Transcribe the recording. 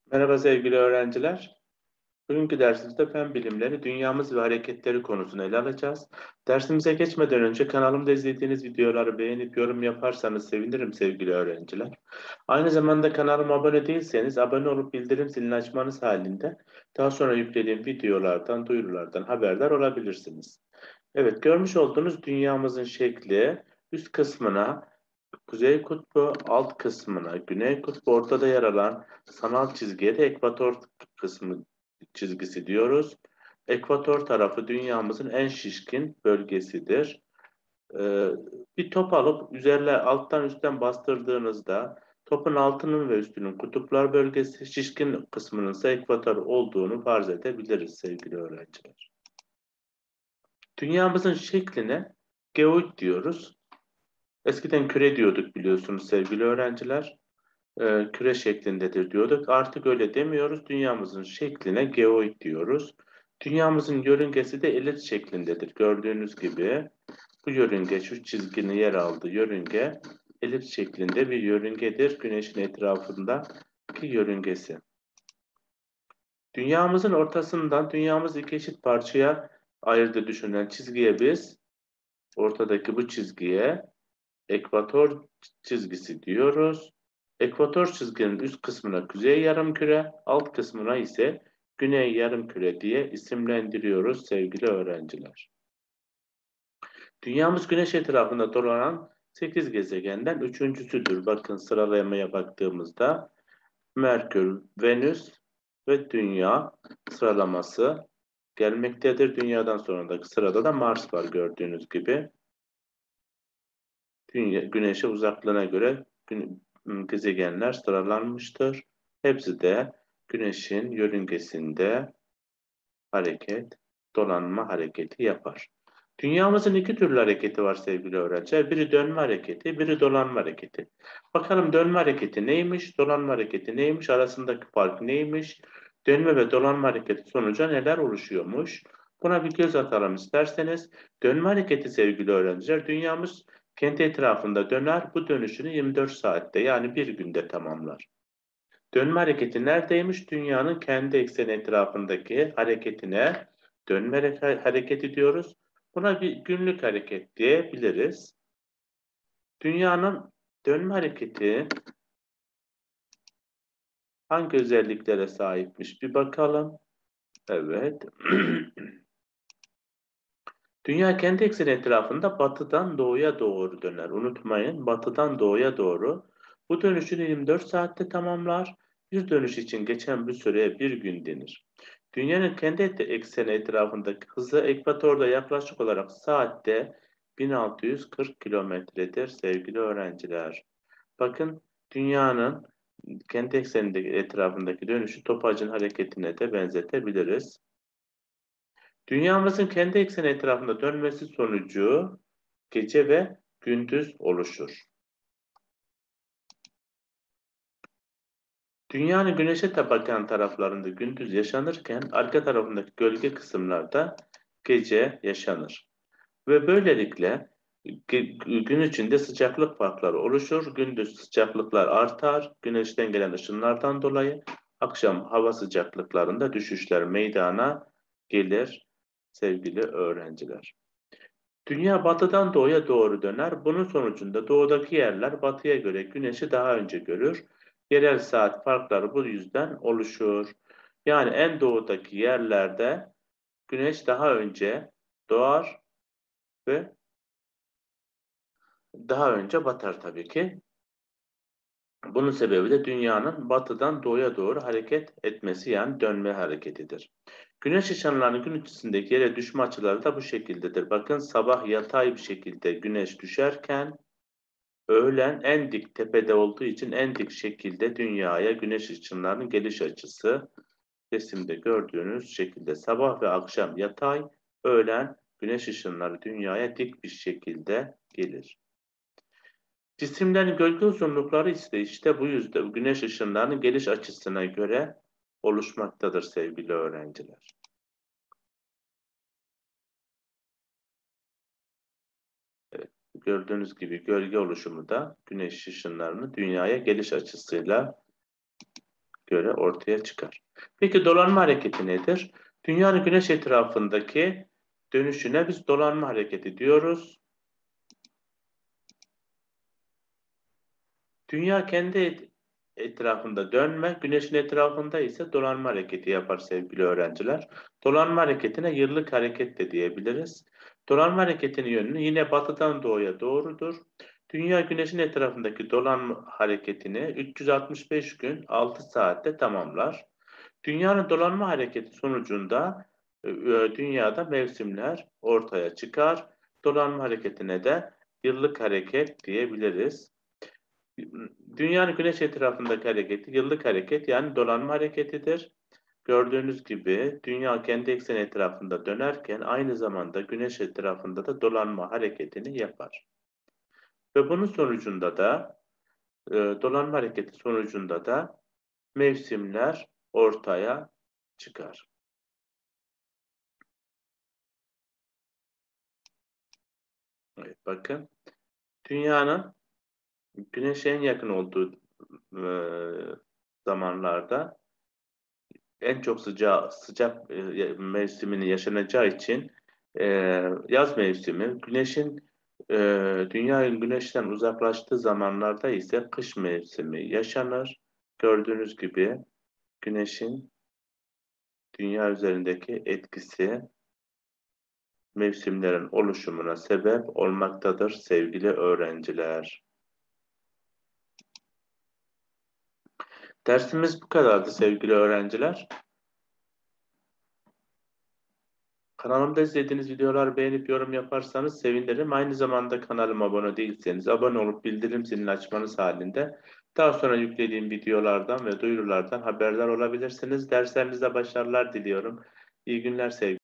Merhaba sevgili öğrenciler. Bugünkü dersimizde fen bilimleri, dünyamız ve hareketleri konusunu ele alacağız. Dersimize geçmeden önce kanalımda izlediğiniz videoları beğenip yorum yaparsanız sevinirim sevgili öğrenciler. Aynı zamanda kanalıma abone değilseniz abone olup bildirim zilini açmanız halinde daha sonra yüklediğim videolardan, duyurulardan haberdar olabilirsiniz. Evet, görmüş olduğunuz dünyamızın şekli üst kısmına Kuzey Kutbu, alt kısmına Güney Kutbu, ortada yer alan sanal çizgiye de ekvator kısmı çizgisi diyoruz. Ekvator tarafı dünyamızın en şişkin bölgesidir. Ee, Bir top alıp üzerine alttan üstten bastırdığınızda topun altının ve üstünün kutuplar bölgesi, şişkin kısmının ise ekvator olduğunu farz edebiliriz sevgili öğrenciler. Dünyamızın şekline geoid diyoruz. Eskiden küre diyorduk biliyorsunuz sevgili öğrenciler. Küre şeklindedir diyorduk. Artık öyle demiyoruz. Dünyamızın şekline geoid diyoruz. Dünyamızın yörüngesi de elips şeklindedir. Gördüğünüz gibi bu yörünge, şu çizginin yer aldığı yörünge elips şeklinde bir yörüngedir. Güneşin etrafındaki yörüngesi. Dünyamızın ortasından dünyamız iki eşit parçaya ayırdığı düşünülen çizgiye biz ortadaki bu çizgiye ekvator çizgisi diyoruz. Ekvator çizginin üst kısmına kuzey yarımküre, alt kısmına ise güney yarımküre diye isimlendiriyoruz sevgili öğrenciler. Dünyamız güneş etrafında dolanan 8 gezegenden üçüncüsüdür. Bakın sıralamaya baktığımızda Merkür, Venüs ve Dünya sıralaması gelmektedir. Dünyadan sonraki sırada da Mars var gördüğünüz gibi. Güneşe uzaklığına göre gezegenler sıralanmıştır. Hepsi de Güneş'in yörüngesinde hareket, dolanma hareketi yapar. Dünyamızın iki türlü hareketi var sevgili öğrenciler. Biri dönme hareketi, biri dolanma hareketi. Bakalım dönme hareketi neymiş, dolanma hareketi neymiş, arasındaki fark neymiş, dönme ve dolanma hareketi sonucu neler oluşuyormuş? Buna bir göz atalım isterseniz. Dönme hareketi sevgili öğrenciler, dünyamız kendi etrafında döner, bu dönüşünü 24 saatte yani bir günde tamamlar. Dönme hareketi neredeymiş? Dünyanın kendi ekseni etrafındaki hareketine dönme hareketi diyoruz. Buna bir günlük hareket diyebiliriz. Dünyanın dönme hareketi hangi özelliklere sahipmiş? Bir bakalım. Evet. Dünya kendi ekseni etrafında batıdan doğuya doğru döner. Unutmayın, batıdan doğuya doğru. Bu dönüşünü 24 saatte tamamlar. Bir dönüş için geçen bir süreye bir gün denir. Dünyanın kendi ekseni etrafındaki hızı ekvatorda yaklaşık olarak saatte 1640 kilometredir sevgili öğrenciler. Bakın dünyanın kendi eksenindeki etrafındaki dönüşü topacın hareketine de benzetebiliriz. Dünyamızın kendi ekseni etrafında dönmesi sonucu gece ve gündüz oluşur. Dünyanın güneşe bakan taraflarında gündüz yaşanırken arka tarafındaki gölge kısımlarda gece yaşanır. Ve böylelikle gün içinde sıcaklık farkları oluşur. Gündüz sıcaklıklar artar. Güneşten gelen ışınlardan dolayı akşam hava sıcaklıklarında düşüşler meydana gelir sevgili öğrenciler. Dünya batıdan doğuya doğru döner. Bunun sonucunda doğudaki yerler batıya göre güneşi daha önce görür. Yerel saat farkları bu yüzden oluşur. Yani en doğudaki yerlerde güneş daha önce doğar ve daha önce batar tabii ki. Bunun sebebi de dünyanın batıdan doğuya doğru hareket etmesi yani dönme hareketidir. Güneş ışınlarının gün içerisindeki yere düşme açıları da bu şekildedir. Bakın sabah yatay bir şekilde güneş düşerken öğlen en dik tepede olduğu için en dik şekilde dünyaya güneş ışınlarının geliş açısı resimde gördüğünüz şekilde sabah ve akşam yatay, öğlen güneş ışınları dünyaya dik bir şekilde gelir. Cisimlerin gölge uzunlukları ise işte bu yüzden güneş ışınlarının geliş açısına göre oluşmaktadır sevgili öğrenciler. Evet, gördüğünüz gibi gölge oluşumu da güneş ışınlarının dünyaya geliş açısıyla göre ortaya çıkar. Peki dolanma hareketi nedir? Dünyanın güneş etrafındaki dönüşüne biz dolanma hareketi diyoruz. Dünya kendi etrafında dönme, güneşin etrafında ise dolanma hareketi yapar sevgili öğrenciler. Dolanma hareketine yıllık hareket de diyebiliriz. Dolanma hareketinin yönü yine batıdan doğuya doğrudur. Dünya güneşin etrafındaki dolanma hareketini 365 gün 6 saatte tamamlar. Dünyanın dolanma hareketi sonucunda dünyada mevsimler ortaya çıkar. Dolanma hareketine de yıllık hareket diyebiliriz. Dünyanın güneş etrafındaki hareketi yıllık hareket yani dolanma hareketidir. Gördüğünüz gibi dünya kendi ekseni etrafında dönerken aynı zamanda güneş etrafında da dolanma hareketini yapar. Ve bunun sonucunda da dolanma hareketi sonucunda da mevsimler ortaya çıkar. Evet, bakın dünyanın güneşe en yakın olduğu e, zamanlarda en çok sıcak mevsimini yaşanacağı için e, yaz mevsimi, dünyanın güneşten uzaklaştığı zamanlarda ise kış mevsimi yaşanır. Gördüğünüz gibi güneşin dünya üzerindeki etkisi mevsimlerin oluşumuna sebep olmaktadır sevgili öğrenciler. Dersimiz bu kadardı sevgili öğrenciler. Kanalımda izlediğiniz videoları beğenip yorum yaparsanız sevinirim. Aynı zamanda kanalıma abone değilseniz abone olup bildirim zilini açmanız halinde daha sonra yüklediğim videolardan ve duyurulardan haberdar olabilirsiniz. Derslerinizde başarılar diliyorum. İyi günler sevgili.